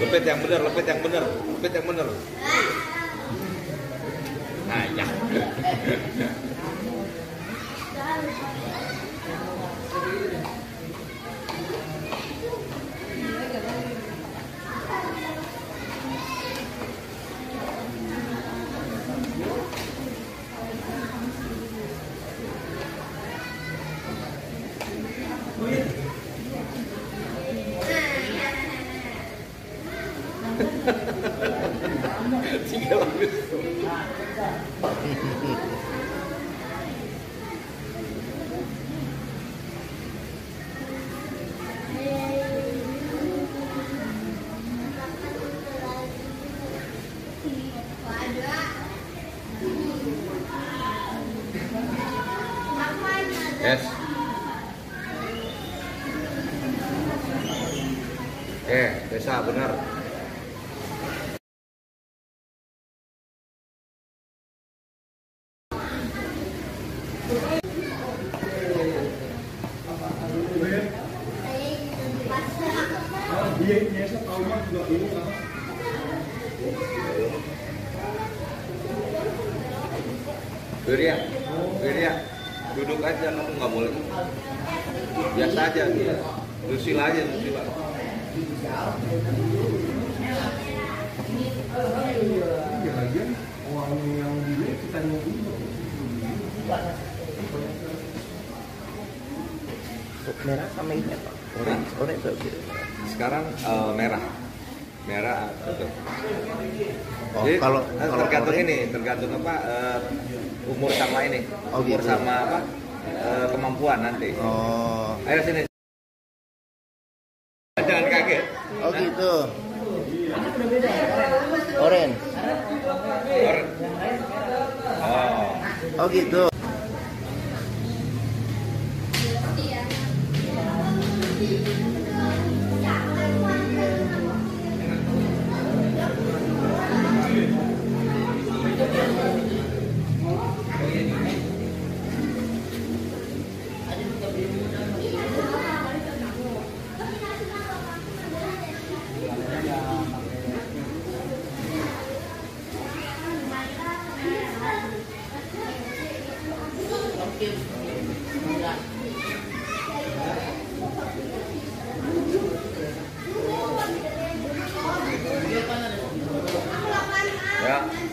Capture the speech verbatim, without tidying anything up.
Lepet yang benar, lepet yang benar, lepet yang benar. Nah, ya. Tinggal habis. Yes. Eh, Desa benar. Dia biasa tahu mah juga ini apa? Wirya, Wirya, duduk aja, kamu nggak boleh. Biasa aja dia, Dusila aja, Dusila. Ya lagian orang yang dulu kita nunggu. Merah sama ini apa? Orange, orange itu. Sekarang uh, merah, merah betul. Oh, Jadi kalau tergantung kalau ini, tergantung apa uh, umur sama ini, Oh, umur gitu. sama apa uh, kemampuan nanti. Oh, Ayo sini. Jangan kaget. oh gitu. Orange. Or- Oh. Oh gitu. Ya.